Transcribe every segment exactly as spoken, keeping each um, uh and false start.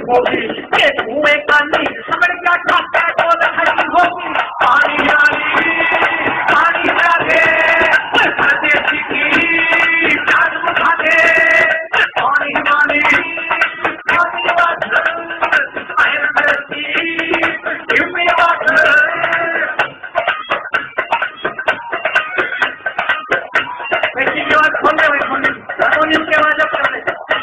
होगी, ये धुएं काली समरिया खाते बोल खड़ी होगी। पानी डाली पानी डाले परदेसी की जान उठा दे। पानी डाली पानी वाटर आए परदेसी गिव मी वाटर। बेटी की आवाज खोल दे भाई, खोल दे फोन की आवाज अब कर दे।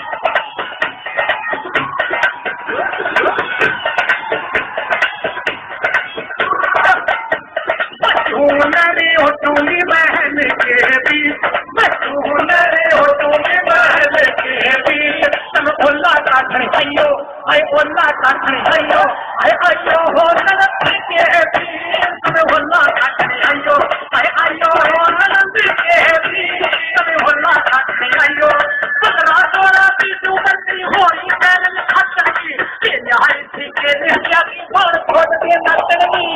रे हो तुम्ही बहन के बीच, मैं रे हो तुम्ही बहन के बीच। तुम ओला काटने आइयो, आय ओला काटने आइयो, आय आइयो हो ननद के बीच। तुम ओला काटने आइयो, आय आइयो हो ननद के बीच। तुम ओला काटने आइयो, बदला तोरा की तू बंदी होई मैंने खातर की। ये न्याय थी के न्याय की बात खोद के नचनी।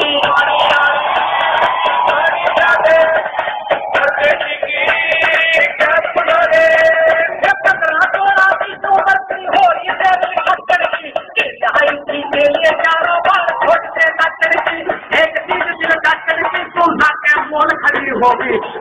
होगी